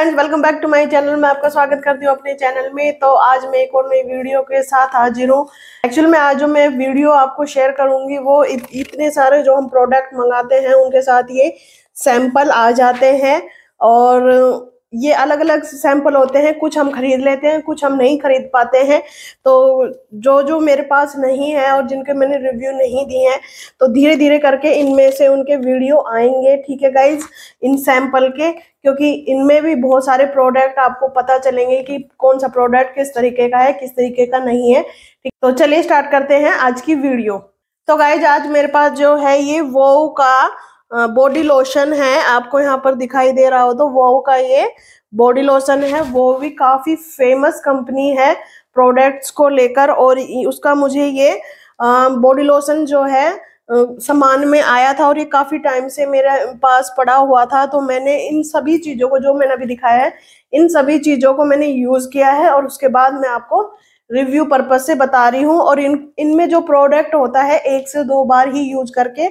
Friends, welcome back to my channel. मैं आपका स्वागत करती हूँ अपने चैनल में। तो आज मैं एक और नई वीडियो के साथ हाजिर हूँ। एक्चुअल में आज जो मैं वीडियो आपको शेयर करूंगी वो इतने सारे जो हम प्रोडक्ट मंगाते हैं उनके साथ ये सैंपल आ जाते हैं और ये अलग अलग सैंपल होते हैं। कुछ हम खरीद लेते हैं, कुछ हम नहीं खरीद पाते हैं। तो जो जो मेरे पास नहीं है और जिनके मैंने रिव्यू नहीं दिए हैं तो धीरे धीरे करके इनमें से उनके वीडियो आएंगे, ठीक है गाइज, इन सैंपल के। क्योंकि इनमें भी बहुत सारे प्रोडक्ट आपको पता चलेंगे कि कौन सा प्रोडक्ट किस तरीके का है, किस तरीके का नहीं है। ठीक, तो चलिए स्टार्ट करते हैं आज की वीडियो। तो गाइज आज मेरे पास जो है ये वो का बॉडी लोशन है। आपको यहाँ पर दिखाई दे रहा हो तो वो का ये बॉडी लोशन है। वो भी काफी फेमस कंपनी है प्रोडक्ट्स को लेकर, और उसका मुझे ये बॉडी लोशन जो है सामान में आया था और ये काफी टाइम से मेरे पास पड़ा हुआ था। तो मैंने इन सभी चीजों को, जो मैंने अभी दिखाया है, इन सभी चीजों को मैंने यूज किया है और उसके बाद मैं आपको रिव्यू पर्पस से बता रही हूँ। और इनमें जो प्रोडक्ट होता है 1 से 2 बार ही यूज करके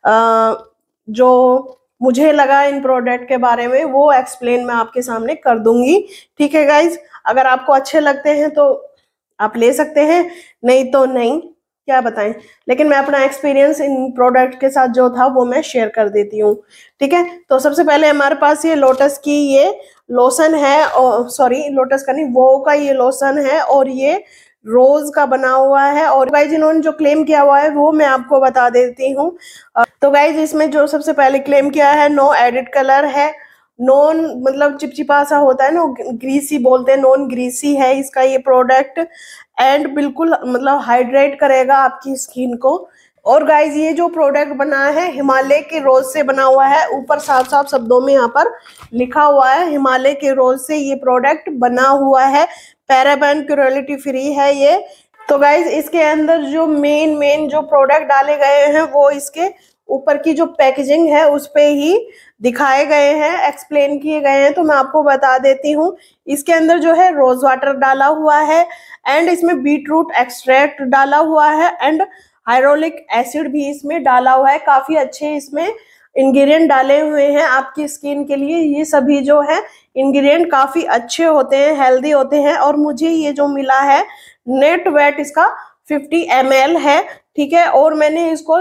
जो मुझे लगा इन प्रोडक्ट के बारे में वो एक्सप्लेन मैं आपके सामने कर दूंगी। ठीक है गाइज, अगर आपको अच्छे लगते हैं तो आप ले सकते हैं, नहीं तो नहीं, क्या बताएं। लेकिन मैं अपना एक्सपीरियंस इन प्रोडक्ट के साथ जो था वो मैं शेयर कर देती हूँ। ठीक है, तो सबसे पहले हमारे पास ये लोटस की ये लोशन है, और सॉरी लोटस का नहीं, वो का ये लोशन है और ये रोज का बना हुआ है। और गाइज इन्होंने जो क्लेम किया हुआ है वो मैं आपको बता देती हूँ। तो गाइज इसमें जो सबसे पहले क्लेम किया है, नो एडिड कलर है, नॉन मतलब चिपचिपा सा होता है ना, ग्रीसी बोलते हैं, नॉन ग्रीसी है इसका ये प्रोडक्ट, एंड बिल्कुल मतलब हाइड्रेट करेगा आपकी स्किन को। और गाइज ये जो प्रोडक्ट बना है हिमालय के रोज से बना हुआ है। ऊपर साफ साफ शब्दों में यहाँ पर लिखा हुआ है हिमालय के रोज से ये प्रोडक्ट बना हुआ है। पैराबेन क्रूएल्टी फ्री है ये। तो गाइज इसके अंदर जो मेन जो प्रोडक्ट डाले गए हैं वो इसके ऊपर की जो पैकेजिंग है उस पे ही दिखाए गए हैं, एक्सप्लेन किए गए हैं। तो मैं आपको बता देती हूँ, इसके अंदर जो है रोज वाटर डाला हुआ है, एंड इसमें बीटरूट एक्सट्रैक्ट डाला हुआ है, एंड हाइड्रोलिक एसिड भी इसमें डाला हुआ है। काफी अच्छे इसमें इंग्रेडिएंट डाले हुए हैं आपकी स्किन के लिए। ये सभी जो है इंग्रेडिएंट काफी अच्छे होते हैं, हेल्दी होते हैं। और मुझे ये जो मिला है नेट वेट इसका 50 ml है, ठीक है। और मैंने इसको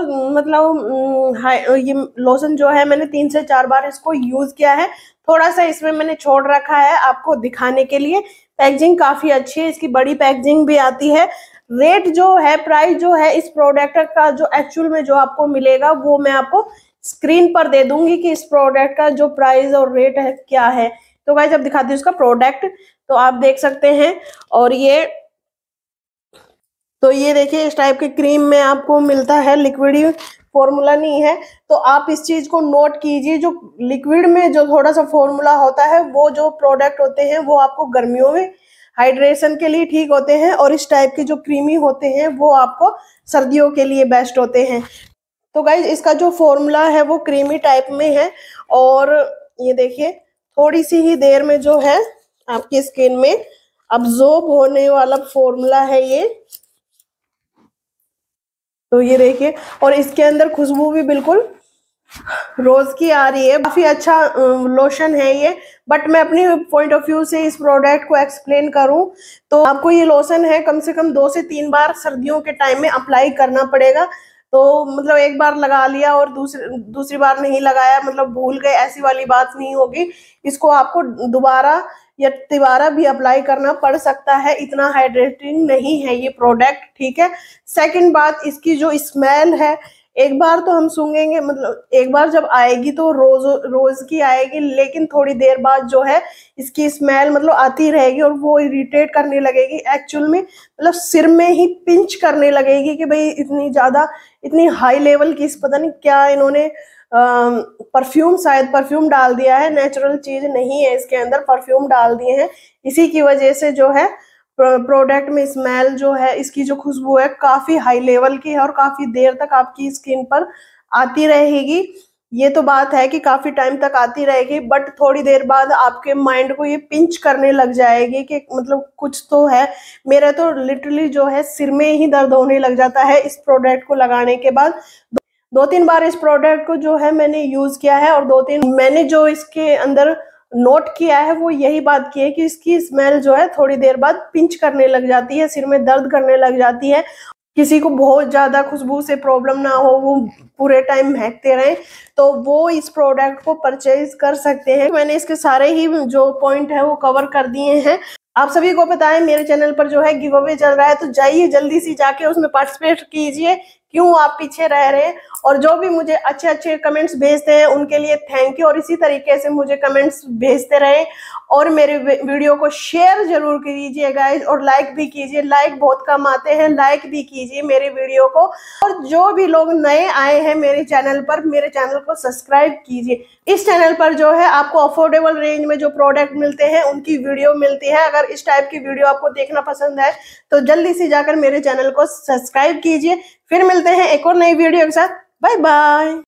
मतलब ये लोशन जो है मैंने 3 से 4 बार इसको यूज किया है। थोड़ा सा इसमें मैंने छोड़ रखा है आपको दिखाने के लिए। पैकेजिंग काफी अच्छी है, इसकी बड़ी पैकेजिंग भी आती है। रेट जो है, प्राइस जो है इस प्रोडक्ट का जो एक्चुअल में जो आपको मिलेगा वो मैं आपको स्क्रीन पर दे दूंगी कि इस प्रोडक्ट का जो प्राइस और रेट है क्या है। तो गाइस जब दिखाती हूँ इसका प्रोडक्ट तो आप देख सकते हैं। और ये तो ये देखिए इस टाइप के क्रीम में आपको मिलता है, लिक्विड फॉर्मूला नहीं है। तो आप इस चीज को नोट कीजिए, जो लिक्विड में जो थोड़ा सा फॉर्मूला होता है वो जो प्रोडक्ट होते हैं वो आपको गर्मियों में हाइड्रेशन के लिए ठीक होते हैं, और इस टाइप के जो क्रीमी होते हैं वो आपको सर्दियों के लिए बेस्ट होते हैं। तो गाइज इसका जो फॉर्मूला है वो क्रीमी टाइप में है, और ये देखिए थोड़ी सी ही देर में जो है आपकी स्किन में अब्जॉर्ब होने वाला फॉर्मूला है ये। तो ये देखिए, और इसके अंदर खुशबू भी बिल्कुल रोज की आ रही है। काफी अच्छा लोशन है ये। बट मैं अपनी पॉइंट ऑफ व्यू से इस प्रोडक्ट को एक्सप्लेन करूं तो आपको ये लोशन है कम से कम 2 से 3 बार सर्दियों के टाइम में अप्लाई करना पड़ेगा। तो मतलब एक बार लगा लिया और दूसरी बार नहीं लगाया, मतलब भूल गए, ऐसी वाली बात नहीं होगी। इसको आपको दोबारा या तिबारा भी अप्लाई करना पड़ सकता है, इतना हाइड्रेटिंग नहीं है ये प्रोडक्ट, ठीक है। सेकंड बात, इसकी जो स्मेल है, एक बार तो हम सूंघेंगे, मतलब एक बार जब आएगी तो रोज की आएगी, लेकिन थोड़ी देर बाद जो है इसकी स्मेल मतलब आती रहेगी और वो इरिटेट करने लगेगी। एक्चुअल में मतलब सिर में ही पिंच करने लगेगी कि भाई इतनी ज्यादा, इतनी हाई लेवल की, पता नहीं क्या इन्होंने परफ्यूम, शायद परफ्यूम डाल दिया है, नेचुरल चीज नहीं है इसके अंदर, परफ्यूम डाल दिए हैं। इसी की वजह से जो है प्रोडक्ट में स्मेल जो है, इसकी जो खुशबू है काफी हाई लेवल की है और काफी देर तक आपकी स्किन पर आती रहेगी। ये तो बात है कि काफी टाइम तक आती रहेगी, बट थोड़ी देर बाद आपके माइंड को ये पिंच करने लग जाएगी कि मतलब कुछ तो है। मेरा तो लिटरली जो है सिर में ही दर्द होने लग जाता है इस प्रोडक्ट को लगाने के बाद। 2-3 बार इस प्रोडक्ट को जो है मैंने यूज किया है, और 2-3 मैंने जो इसके अंदर नोट किया है वो यही बात की है कि इसकी स्मेल जो है थोड़ी देर बाद पिंच करने लग जाती है, सिर में दर्द करने लग जाती है। किसी को बहुत ज्यादा खुशबू से प्रॉब्लम ना हो, वो पूरे टाइम महकते रहें, तो वो इस प्रोडक्ट को परचेज कर सकते हैं। मैंने इसके सारे ही जो पॉइंट है वो कवर कर दिए हैं। आप सभी को पता है मेरे चैनल पर जो है गिव अवे चल रहा है, तो जाइए जल्दी से जाके उसमें पार्टिसिपेट कीजिए। क्यों आप पीछे रह रहे हैं? और जो भी मुझे अच्छे अच्छे कमेंट्स भेजते हैं उनके लिए थैंक यू, और इसी तरीके से मुझे कमेंट्स भेजते रहें और मेरे वीडियो को शेयर जरूर कीजिए गाइस, और लाइक भी कीजिए। लाइक बहुत कम आते हैं, लाइक भी कीजिए मेरे वीडियो को। और जो भी लोग नए आए हैं मेरे चैनल पर, मेरे चैनल को सब्सक्राइब कीजिए। इस चैनल पर जो है आपको अफोर्डेबल रेंज में जो प्रोडक्ट मिलते हैं उनकी वीडियो मिलती है। अगर इस टाइप की वीडियो आपको देखना पसंद है तो जल्दी से जाकर मेरे चैनल को सब्सक्राइब कीजिए। फिर मिलते हैं एक और नई वीडियो के साथ। Bye bye.